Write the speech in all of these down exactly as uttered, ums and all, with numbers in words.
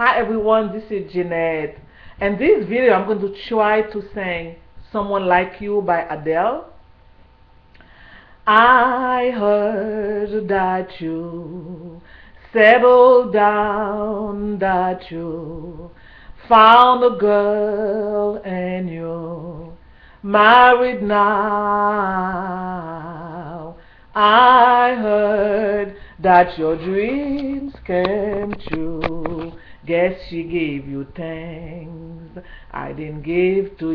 Hi everyone, this is Jeanette. In this video, I'm going to try to sing Someone Like You by Adele. I heard that you settled down, that you found a girl and you're married now. I heard that your dreams came true. Guess she gave you things I didn't give to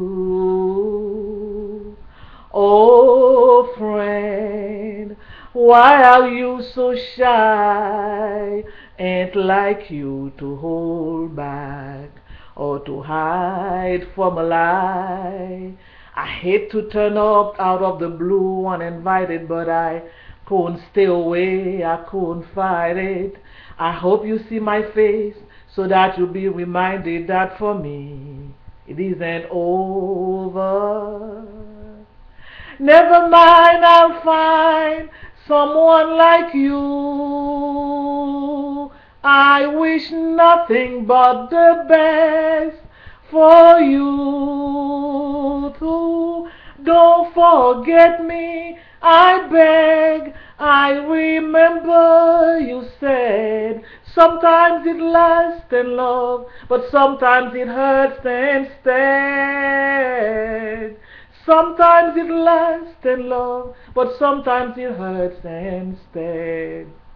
you. Oh, friend, why are you so shy? Ain't like you to hold back or to hide from a lie. I hate to turn up out of the blue uninvited, but I couldn't stay away, I couldn't fight it. I hope you see my face so that you'll be reminded that for me it isn't over. Never mind, I'll find someone like you. I wish nothing but the best for you too. Don't forget me, I beg. I remember you said sometimes it lasts in love, but sometimes it hurts instead. Sometimes it lasts in love, but sometimes it hurts instead.